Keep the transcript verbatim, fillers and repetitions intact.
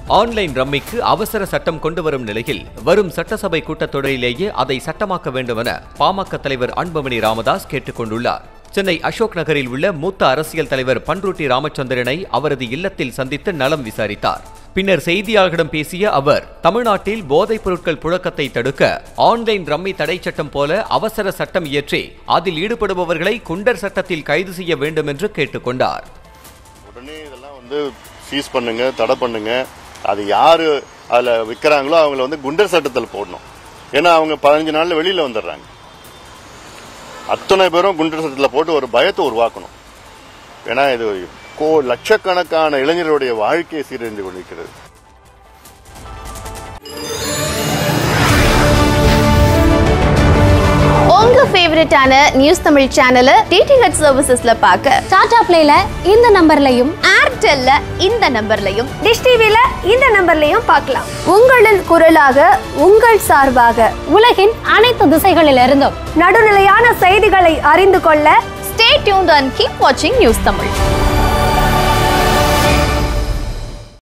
Online ரம்மிக்கு அவசர சட்டம் கொண்டு வரும் நிலையில் வரும் சட்டசபை கூட்டத்தொடரிலேயே அதை சட்டமாக்க வேண்டும் என பாமக தலைவர் அன்புமணி ராமதாஸ் கேட்டுக் கொண்டுள்ளார். சென்னை அசோக் நகரில் உள்ள மூத்த அரசியல் தலைவர் பன்ருட்டி ராமச்சந்திரனை அவரது இல்லத்தில் சந்தித்து நலம் விசாரித்தார். பின்னர் செய்தியாளர்களிடம் பேசிய அவர், தமிழ்நாட்டில் போதைப் பொருட்கள் புழக்கத்தை தடுக்க ஆன்லைன் ரம்மி தடை சட்டம் போல அவசர சட்டம் இயற்றி அதில் ஈடுபடுபவர்களை குண்டர் சட்டத்தில் கைது செய்ய வேண்டும் என்று கேட்டுக்கொண்டார். உடனே இதெல்லாம் வந்து சீஸ் பண்ணுங்க, தடை பண்ணுங்க. அது யாரு அதுல விற்கிறாங்களோ அவங்கள வந்து குண்டர் சட்டத்தில் போடணும். ஏன்னா அவங்க பதினஞ்சு நாள்ல வெளியில வந்துடுறாங்க. அத்தனை பேரும் குண்டர் சட்டத்தில் போட்டு ஒரு பயத்தை உருவாக்கணும். ஏன்னா இது கோ லட்சக்கணக்கான இளைஞர்களுடைய வாழ்க்கையை சீரழிந்து கொண்டிருக்கிறது. உங்க ஃபேவரட்டான நியூஸ் தமிழ் சேனலை டிடிஹெச் சர்வீசஸ்ல பார்க்க டாடா பிளேல இந்த நம்பர்லயும், ஏர்டெல்ல இந்த நம்பர்லயும், டிஷ் டிவில இந்த நம்பர்லயும் பார்க்கலாம். உங்களின் குரலாக, உங்கள் சார்பாக உலகின் அனைத்து திசைகளிலிருந்தும் நடுநிலையான செய்திகளை அறிந்து கொள்ள ஸ்டே டியூன்ட் அண்ட் கீப் வாட்சிங் நியூஸ் தமிழ்.